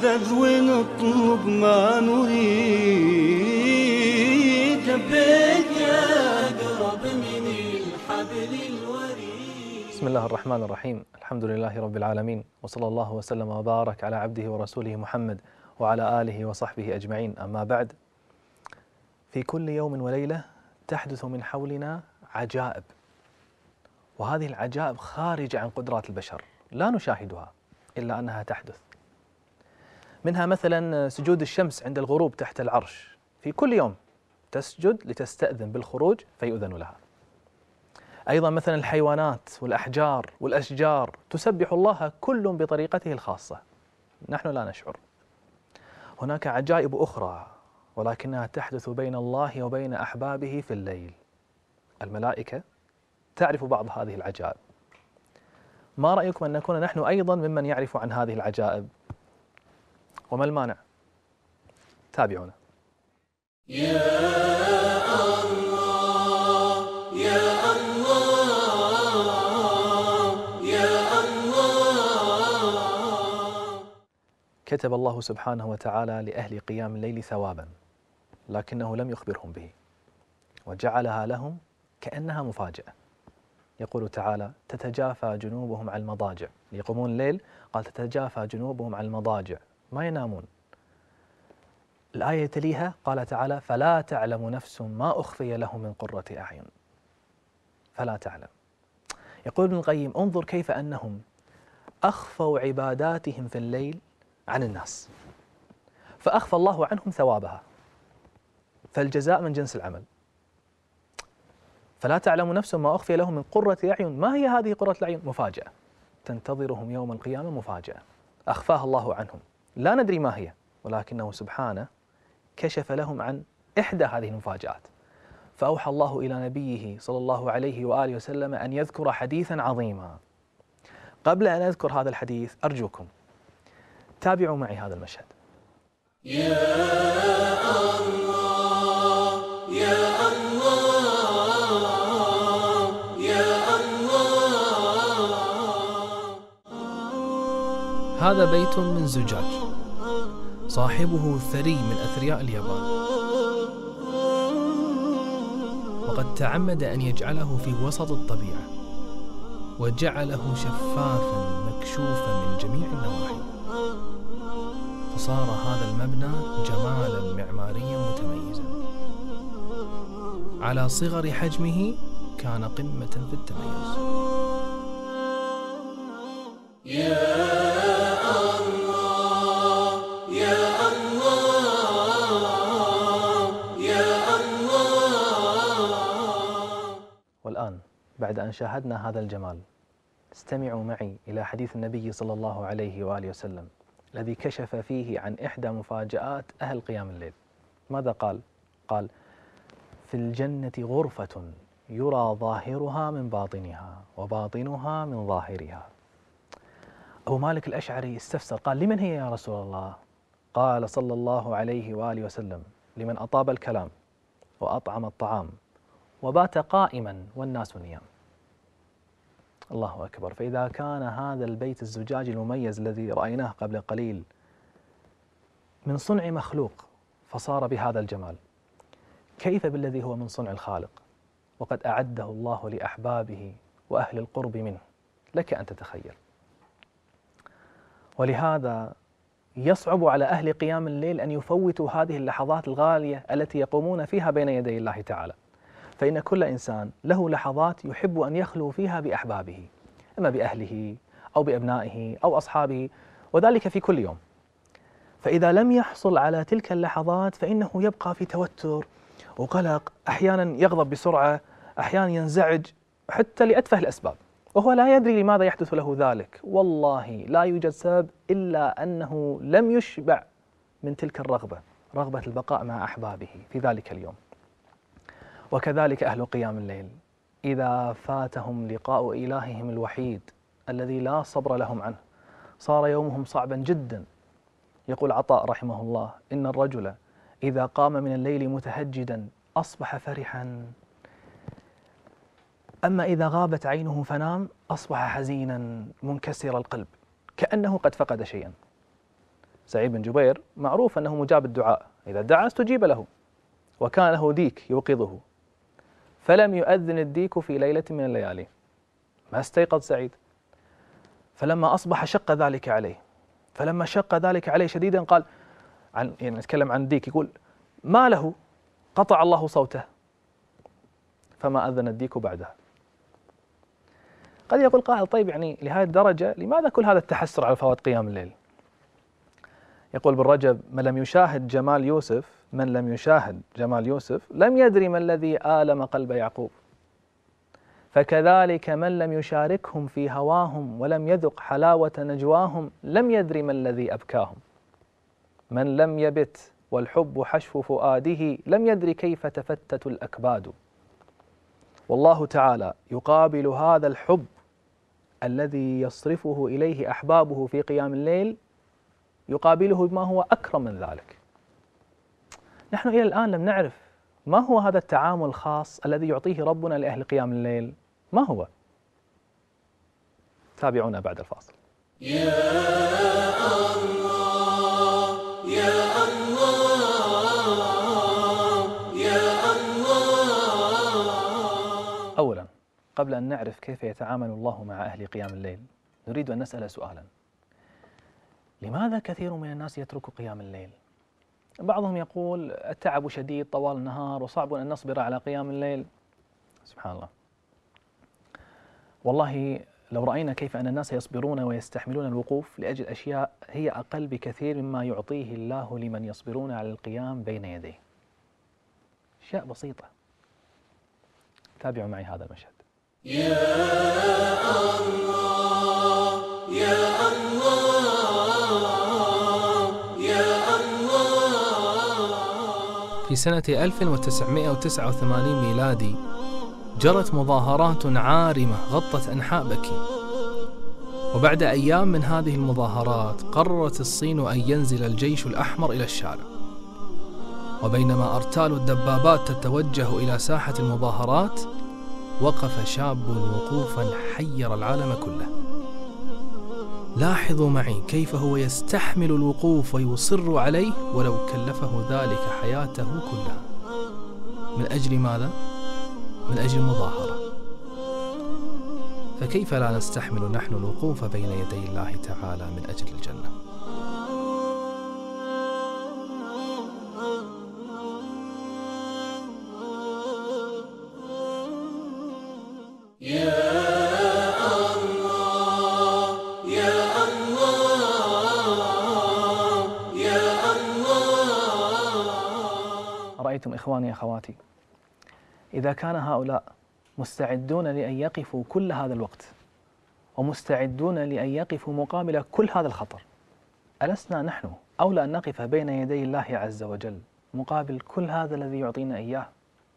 نتلذذ ونطلب ما نريد، لبيك يا أقرب من الحبل الوريد. بسم الله الرحمن الرحيم. الحمد لله رب العالمين، وصلى الله وسلم وبارك على عبده ورسوله محمد وعلى آله وصحبه أجمعين. أما بعد، في كل يوم وليلة تحدث من حولنا عجائب، وهذه العجائب خارجة عن قدرات البشر، لا نشاهدها إلا أنها تحدث. منها مثلا سجود الشمس عند الغروب تحت العرش، في كل يوم تسجد لتستأذن بالخروج فيؤذن لها. أيضا مثلا الحيوانات والأحجار والأشجار تسبح الله كل بطريقته الخاصة، نحن لا نشعر. هناك عجائب أخرى ولكنها تحدث بين الله وبين أحبابه في الليل. الملائكة تعرف بعض هذه العجائب. ما رأيكم أن نكون نحن أيضا ممن يعرف عن هذه العجائب؟ وما المانع؟ تابعونا. كتب الله سبحانه وتعالى لأهل قيام الليل ثوابا، لكنه لم يخبرهم به، وجعلها لهم كأنها مفاجأة. يقول تعالى: تتجافى جنوبهم عن المضاجع، يقومون الليل، قال تتجافى جنوبهم عن المضاجع، ما ينامون. الآية تليها قال تعالى: فلا تعلم نفس ما أخفي لهم من قرة أعين. فلا تعلم. يقول ابن القيم: انظر كيف أنهم أخفوا عباداتهم في الليل عن الناس، فأخفى الله عنهم ثوابها، فالجزاء من جنس العمل. فلا تعلم نفس ما أخفي لهم من قرة أعين. ما هي هذه قرة الأعين؟ مفاجأة تنتظرهم يوم القيامة، مفاجأة أخفاها الله عنهم، لا ندري ما هي، ولكنه سبحانه كشف لهم عن إحدى هذه المفاجآت. فأوحى الله إلى نبيه صلى الله عليه وآله وسلم أن يذكر حديثا عظيما. قبل أن أذكر هذا الحديث أرجوكم تابعوا معي هذا المشهد. يا الله يا الله يا الله. هذا بيت من زجاج، صاحبه ثري من أثرياء اليابان، وقد تعمد أن يجعله في وسط الطبيعة، وجعله شفافا مكشوفا من جميع النواحي، فصار هذا المبنى جمالا معماريا متميزا. على صغر حجمه كان قمة في التميز. يا الله يا الله يا الله. والآن بعد أن شاهدنا هذا الجمال، استمعوا معي إلى حديث النبي صلى الله عليه وآله وسلم الذي كشف فيه عن إحدى مفاجآت أهل قيام الليل. ماذا قال؟ قال: في الجنة غرفة يرى ظاهرها من باطنها وباطنها من ظاهرها. أبو مالك الأشعري استفسر، قال: لمن هي يا رسول الله؟ قال صلى الله عليه وآله وسلم: لمن أطاب الكلام وأطعم الطعام وبات قائما والناس نيام. الله أكبر. فإذا كان هذا البيت الزجاجي المميز الذي رأيناه قبل قليل من صنع مخلوق فصار بهذا الجمال، كيف بالذي هو من صنع الخالق وقد أعده الله لأحبابه وأهل القرب منه؟ لك أن تتخيل. ولهذا يصعب على أهل قيام الليل أن يفوتوا هذه اللحظات الغالية التي يقومون فيها بين يدي الله تعالى، فإن كل إنسان له لحظات يحب أن يخلو فيها بأحبابه، إما بأهله أو بأبنائه أو أصحابه، وذلك في كل يوم. فإذا لم يحصل على تلك اللحظات فإنه يبقى في توتر وقلق، أحيانا يغضب بسرعة، أحيانا ينزعج حتى لأتفه الأسباب، وهو لا يدري لماذا يحدث له ذلك. والله لا يوجد سبب إلا أنه لم يشبع من تلك الرغبة، رغبة البقاء مع أحبابه في ذلك اليوم. وكذلك أهل قيام الليل إذا فاتهم لقاء إلههم الوحيد الذي لا صبر لهم عنه صار يومهم صعبا جدا. يقول عطاء رحمه الله: إن الرجل إذا قام من الليل متهجدا أصبح فرحا، أما إذا غابت عينه فنام أصبح حزينا منكسر القلب كأنه قد فقد شيئا. سعيد بن جبير معروف أنه مجاب الدعاء، إذا دعا استجيب له، وكان له ديك يوقظه، فلم يؤذن الديك في ليلة من الليالي، ما استيقظ سعيد، فلما أصبح شق ذلك عليه، فلما شق ذلك عليه شديدا قال نتكلم عن الديك، يقول ما له؟ قطع الله صوته، فما أذن الديك بعدها. قد يقول قائل طيب لهذه الدرجة لماذا كل هذا التحسر على فوات قيام الليل؟ يقول ابن رجب: من لم يشاهد جمال يوسف لم يدري ما الذي آلم قلب يعقوب، فكذلك من لم يشاركهم في هواهم ولم يذق حلاوة نجواهم لم يدري ما الذي أبكاهم، من لم يبت والحب حشو فؤاده لم يدري كيف تفتت الأكباد. والله تعالى يقابل هذا الحب الذي يصرفه إليه أحبابه في قيام الليل، يقابله بما هو أكرم من ذلك. نحن إلى الآن لم نعرف ما هو هذا التعامل الخاص الذي يعطيه ربنا لأهل قيام الليل، ما هو؟ تابعونا بعد الفاصل. يا الله يا الله يا الله. أولا، قبل أن نعرف كيف يتعامل الله مع أهل قيام الليل، نريد أن نسأل سؤالا: لماذا كثير من الناس يترك قيام الليل؟ بعضهم يقول التعب شديد طوال النهار وصعب أن نصبر على قيام الليل. سبحان الله، والله لو رأينا كيف أن الناس يصبرون ويستحملون الوقوف لأجل أشياء هي أقل بكثير مما يعطيه الله لمن يصبرون على القيام بين يديه، أشياء بسيطة. تابعوا معي هذا المشهد. يا الله يا الله يا الله. في سنة 1989 ميلادي جرت مظاهرات عارمة غطت أنحاء بكين، وبعد أيام من هذه المظاهرات قررت الصين أن ينزل الجيش الأحمر إلى الشارع، وبينما أرتال الدبابات تتوجه إلى ساحة المظاهرات وقف شاب وقوفا حير العالم كله. لاحظوا معي كيف هو يستحمل الوقوف ويصر عليه ولو كلفه ذلك حياته كلها. من أجل ماذا؟ من أجل المظاهرة. فكيف لا نستحمل نحن الوقوف بين يدي الله تعالى من أجل الجنة؟ رأيتم إخواني أخواتي، إذا كان هؤلاء مستعدون لأن يقفوا كل هذا الوقت ومستعدون لأن يقفوا مقابل كل هذا الخطر، ألسنا نحن أولى أن نقف بين يدي الله عز وجل مقابل كل هذا الذي يعطينا إياه؟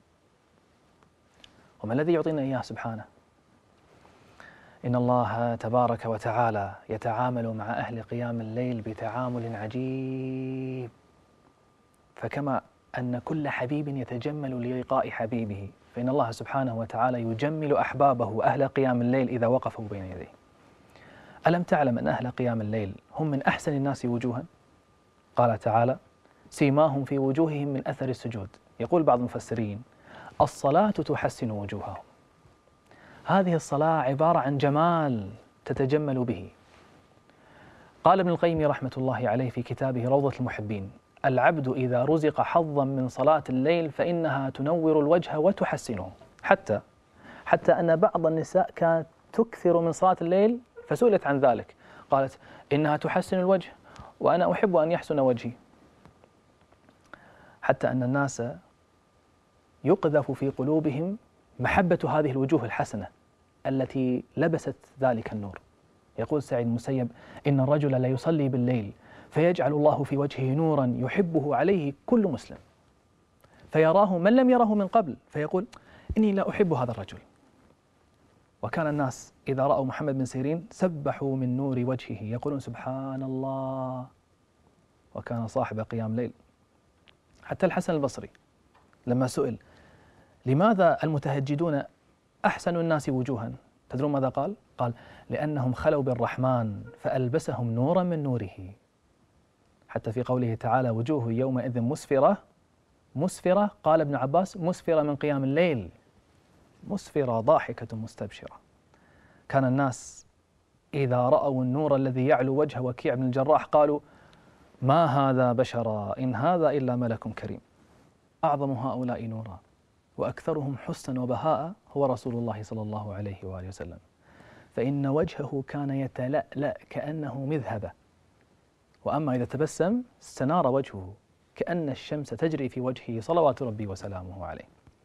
وما الذي يعطينا إياه سبحانه؟ إن الله تبارك وتعالى يتعامل مع أهل قيام الليل بتعامل عجيب، فكما أن كل حبيب يتجمل للقاء حبيبه، فإن الله سبحانه وتعالى يجمل أحبابه أهل قيام الليل إذا وقفوا بين يديه. ألم تعلم أن أهل قيام الليل هم من أحسن الناس وجوها؟ قال تعالى: سيماهم في وجوههم من أثر السجود. يقول بعض المفسرين: الصلاة تحسن وجوههم. هذه الصلاة عبارة عن جمال تتجمل به. قال ابن القيم رحمة الله عليه في كتابه روضة المحبين: العبد إذا رزق حظا من صلاة الليل فإنها تنور الوجه وتحسنه، حتى أن بعض النساء كانت تكثر من صلاة الليل، فسئلت عن ذلك قالت: إنها تحسن الوجه وأنا أحب أن يحسن وجهي. حتى أن الناس يقذف في قلوبهم محبة هذه الوجوه الحسنة التي لبست ذلك النور. يقول سعيد المسيب: إن الرجل لا يصلي بالليل فيجعل الله في وجهه نورا يحبه عليه كل مسلم، فيراه من لم يره من قبل فيقول: إني لا أحب هذا الرجل. وكان الناس إذا رأوا محمد بن سيرين سبحوا من نور وجهه يقولون: سبحان الله. وكان صاحب قيام ليل. حتى الحسن البصري لما سئل: لماذا المتهجدون أحسن الناس وجوها؟ تدرون ماذا قال؟ قال: لأنهم خلوا بالرحمن فألبسهم نورا من نوره. حتى في قوله تعالى وجوه يومئذ مسفرة، مسفرة قال ابن عباس مسفرة من قيام الليل، مسفرة ضاحكة مستبشرة. كان الناس إذا رأوا النور الذي يعلو وجه وكيع بن الجراح قالوا ما هذا بشرا إن هذا إلا ملك كريم. أعظم هؤلاء نورا وأكثرهم حسنا وبهاء هو رسول الله صلى الله عليه وآله وسلم، فإن وجهه كان يتلألأ كأنه مذهبة، وأما إذا تبسم استنار وجهه كأن الشمس تجري في وجهه صلوات ربي وسلامه عليه.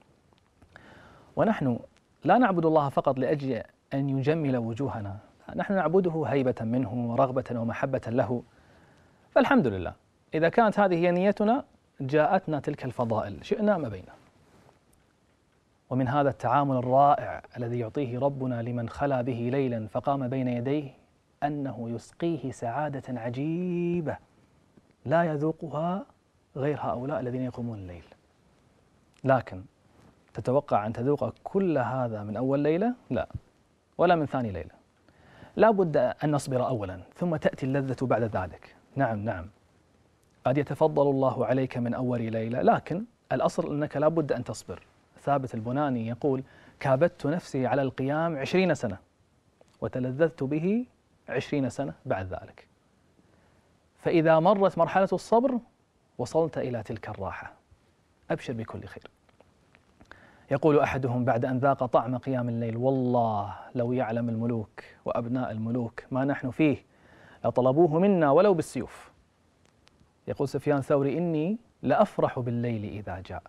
ونحن لا نعبد الله فقط لأجل أن يجمل وجوهنا، نحن نعبده هيبة منه ورغبة ومحبة له، فالحمد لله إذا كانت هذه هي نيتنا جاءتنا تلك الفضائل شئنا ما بينا. ومن هذا التعامل الرائع الذي يعطيه ربنا لمن خلا به ليلا فقام بين يديه أنه يسقيه سعادة عجيبة لا يذوقها غير هؤلاء الذين يقومون الليل. لكن تتوقع أن تذوق كل هذا من أول ليلة؟ لا، ولا من ثاني ليلة. لا بد أن نصبر أولا ثم تأتي اللذة بعد ذلك. نعم قد يتفضل الله عليك من أول ليلة، لكن الأصل أنك لا بد أن تصبر. ثابت البناني يقول كابدت نفسي على القيام 20 سنة وتلذذت به 20 سنة بعد ذلك، فإذا مرت مرحلة الصبر وصلت إلى تلك الراحة. أبشر بكل خير. يقول أحدهم بعد أن ذاق طعم قيام الليل والله لو يعلم الملوك وأبناء الملوك ما نحن فيه لطلبوه منا ولو بالسيوف. يقول سفيان الثوري إني لأفرح بالليل إذا جاء.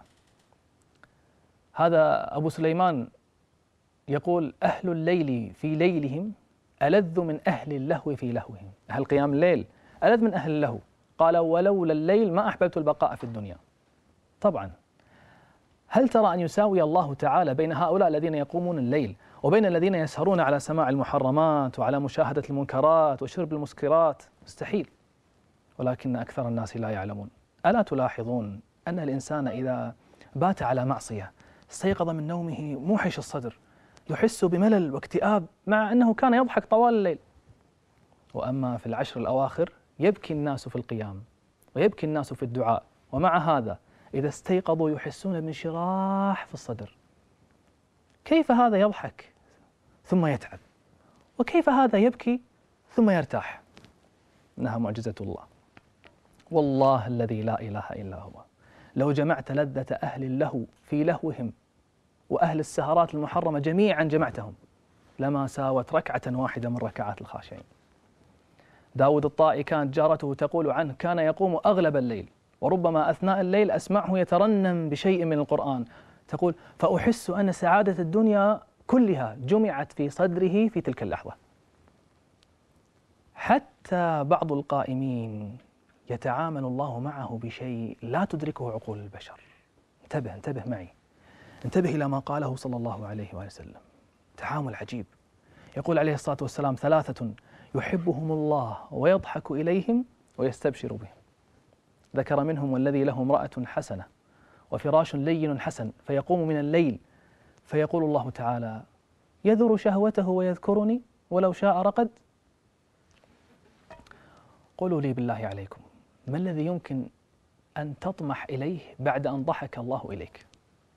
هذا أبو سليمان يقول أهل الليل في ليلهم ألذ من أهل اللهو في لهوهم. أهل قيام الليل ألذ من أهل اللهو. قال ولولا الليل ما أحببت البقاء في الدنيا. طبعا هل ترى أن يساوي الله تعالى بين هؤلاء الذين يقومون الليل وبين الذين يسهرون على سماع المحرمات وعلى مشاهدة المنكرات وشرب المسكرات؟ مستحيل. ولكن أكثر الناس لا يعلمون. ألا تلاحظون أن الإنسان إذا بات على معصية استيقظ من نومه موحش الصدر، يحس بملل واكتئاب مع أنه كان يضحك طوال الليل. وأما في العشر الأواخر يبكي الناس في القيام ويبكي الناس في الدعاء، ومع هذا إذا استيقظوا يحسون بانشراح في الصدر. كيف هذا يضحك ثم يتعب؟ وكيف هذا يبكي ثم يرتاح؟ إنها معجزة الله. والله الذي لا إله إلا هو لو جمعت لذة أهل اللهو في لهوهم وأهل السهرات المحرمة جميعا جمعتهم لما ساوت ركعة واحدة من ركعات الخاشعين. داود الطائي كانت جارته تقول عنه كان يقوم أغلب الليل، وربما أثناء الليل أسمعه يترنم بشيء من القرآن. تقول فأحس أن سعادة الدنيا كلها جمعت في صدره في تلك اللحظة. حتى بعض القائمين يتعامل الله معه بشيء لا تدركه عقول البشر. انتبه معي، انتبه إلى ما قاله صلى الله عليه وآله وسلم. تعامل عجيب. يقول عليه الصلاة والسلام 3 يحبهم الله ويضحك إليهم ويستبشر بهم. ذكر منهم والذي له امرأة حسنة وفراش لين حسن فيقوم من الليل فيقول الله تعالى يذر شهوته ويذكرني ولو شاء رقد. قولوا لي بالله عليكم ما الذي يمكن أن تطمح إليه بعد أن ضحك الله إليك؟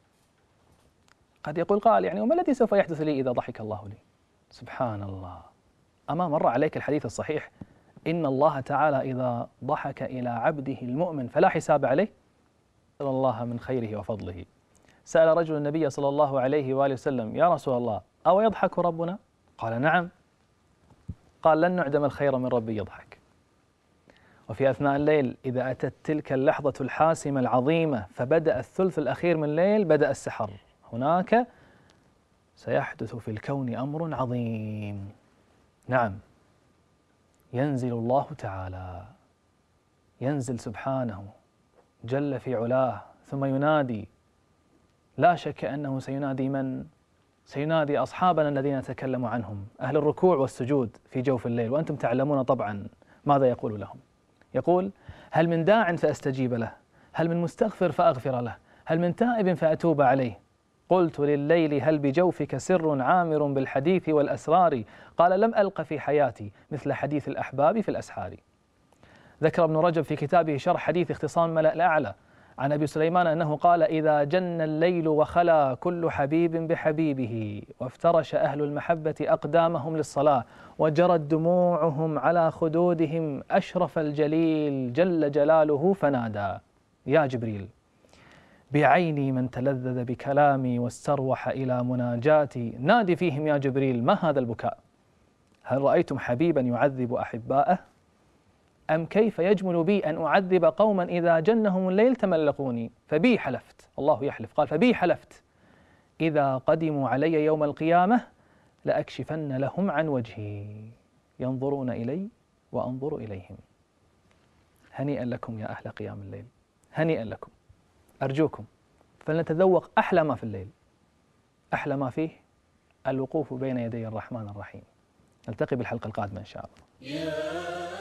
قد يقول قال يعني وما الذي سوف يحدث لي إذا ضحك الله لي؟ سبحان الله. أما مر عليك الحديث الصحيح إن الله تعالى إذا ضحك إلى عبده المؤمن فلا حساب عليه؟ سأل الله من خيره وفضله. سأل رجل النبي صلى الله عليه وآله وسلم يا رسول الله أو يضحك ربنا؟ قال نعم. قال لن نعدم الخير من ربي يضحك. وفي أثناء الليل إذا أتت تلك اللحظة الحاسمة العظيمة فبدأ الثلث الأخير من الليل بدأ السحر، هناك سيحدث في الكون أمر عظيم. نعم ينزل الله تعالى، ينزل سبحانه جل في علاه ثم ينادي. لا شك أنه سينادي من؟ سينادي أصحابنا الذين نتكلم عنهم أهل الركوع والسجود في جوف الليل، وأنتم تعلمون طبعا ماذا يقول لهم. يقول هل من داع فأستجيب له، هل من مستغفر فأغفر له، هل من تائب فأتوب عليه. قلت لليل هل بجوفك سر عامر بالحديث والأسرار؟ قال لم ألق في حياتي مثل حديث الأحباب في الأسحار. ذكر ابن رجب في كتابه شرح حديث اختصام ملأ الأعلى عن أبي سليمان أنه قال: إذا جن الليل وخلا كل حبيب بحبيبه، وافترش أهل المحبة أقدامهم للصلاة، وجرت دموعهم على خدودهم، أشرف الجليل جل جلاله فنادى: يا جبريل، بعيني من تلذذ بكلامي واستروح إلى مناجاتي، نادي فيهم يا جبريل ما هذا البكاء؟ هل رأيتم حبيبا يعذب أحباءه؟ أم كيف يجمل بي أن أعذب قوما إذا جنهم الليل تملقوني؟ فبي حلفت، الله يحلف، قال: فبي حلفت إذا قدموا علي يوم القيامة لأكشفن لهم عن وجهي، ينظرون إلي وأنظر إليهم. هنيئا لكم يا أهل قيام الليل، هنيئا لكم. أرجوكم فلنتذوق أحلى ما في الليل، أحلى ما فيه الوقوف بين يدي الرحمن الرحيم. نلتقي بالحلقة القادمة إن شاء الله.